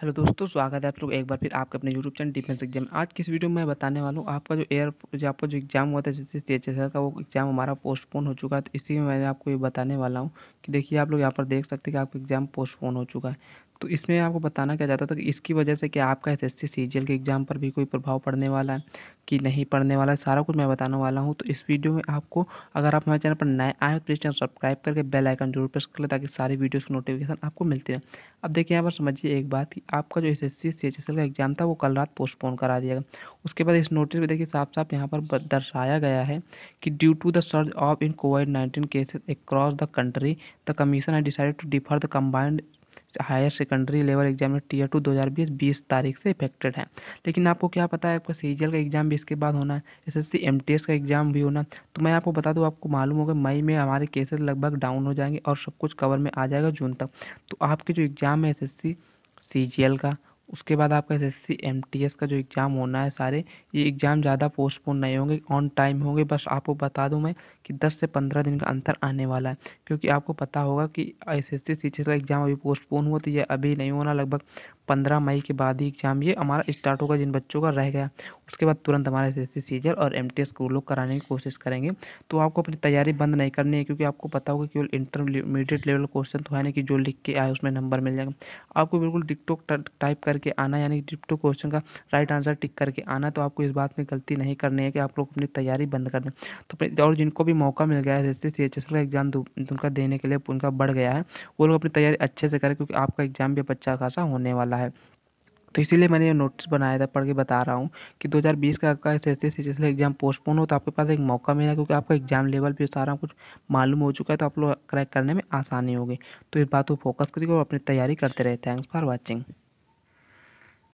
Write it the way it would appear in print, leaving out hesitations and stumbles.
Hello दोस्तों, स्वागत है आप लोग एक बार फिर आपके अपने यूट्यूब चैनल डिफेंस एग्जाम। आज की इस वीडियो में मैं बताने वाला हूँ आपका जो एग्जाम हुआ था जैसे चीएचएसएल का, वो एग्जाम हमारा पोस्टपोन हो चुका है। तो इसी में मैंने आपको ये बताने वाला हूँ कि देखिए, आप लोग यहाँ पर देख सकते हैं कि आपका एग्जाम पोस्टपोन हो चुका है। तो इसमें आपको बताना क्या चाहता था कि इसकी वजह से क्या आपका एसएससी सीजीएल के एग्जाम पर भी कोई प्रभाव पड़ने वाला है कि नहीं पड़ने वाला है, सारा कुछ मैं बताने वाला हूँ। तो इस वीडियो में आपको, अगर आप हमारे चैनल पर नए आए हो तो प्लीज़ चैनल सब्सक्राइब करके बेल आइकन जरूर प्रेस कर ले, ताकि सारी वीडियोस की नोटिफिकेशन आपको मिलती रहे। अब देखिए, यहाँ पर समझिए एक बात कि आपका जो एसएससी सीएचएसएल का एग्जाम था वो कल रात पोस्टपोन करा दिया गया। उसके बाद इस नोटिस में देखिए साफ साफ यहाँ पर दर्शाया गया है कि due to the surge of in कोविड-19 cases across the country, the commission has decided to defer the combined higher secondary level exam tier 2 2020 20 तारीख से इफेक्टेड है। लेकिन आपको क्या पता है, आपका सीजीएल का एग्जाम भी इसके बाद होना है, एसएससी एमटीएस का एग्जाम भी होना है। तो मैं आपको बता दूं, आपको मालूम होगा मई में हमारे केसेस लगभग डाउन हो जाएंगे और सब कुछ कवर में आ जाएगा जून तक। तो आपके जो एग्ज़ाम है एसएससी सीजीएल का, उसके बाद आपका एसएससी एमटीएस का जो एग्ज़ाम होना है, सारे ये एग्ज़ाम ज़्यादा पोस्टपोन नहीं होंगे, ऑन टाइम होंगे। बस आपको बता दूं मैं कि 10 से 15 दिन का अंतर आने वाला है, क्योंकि आपको पता होगा कि एसएससी सीजीएल का एग्ज़ाम अभी पोस्टपोन हुआ, तो ये अभी नहीं होना, लगभग 15 मई के बाद ही एग्ज़ाम ये हमारा स्टार्ट होगा, जिन बच्चों का रह गया। उसके बाद तुरंत हमारे एसएससी सीजीएल और एमटीएस को लोग कराने की कोशिश करेंगे। तो आपको अपनी तैयारी बंद नहीं करनी है, क्योंकि आपको पता होगा केवल इंटरमीडिएट लेवल क्वेश्चन तो है नहीं कि जो लिख के आए उसमें नंबर मिल जाएगा। आपको बिल्कुल डिक्टो टाइप करके आना, यानी डिक्टो क्वेश्चन का राइट आंसर टिक करके आना। तो आपको इस बात में गलती नहीं करनी है कि आप लोग अपनी तैयारी बंद कर दें। तो और जिनको भी मौका मिल गया है एसएससी सीएचएसएल का एग्जाम उनका देने के लिए, उनका बढ़ गया है, वो लोग अपनी तैयारी अच्छे से करें, क्योंकि आपका एग्जाम भी अब अच्छा खासा होने वाला है। तो इसीलिए मैंने ये नोटिस बनाया था, पढ़ के बता रहा हूँ कि 2020 का आपका एसएससी सीजीएल एग्जाम पोस्टपोन हो, तो आपके पास एक मौका मिला, क्योंकि आपका एग्जाम लेवल भी सारा कुछ मालूम हो चुका है, तो आप लोग क्रैक करने में आसानी होगी। तो इस बात को फोकस करिए और अपनी तैयारी करते रहे। Thanks for watching.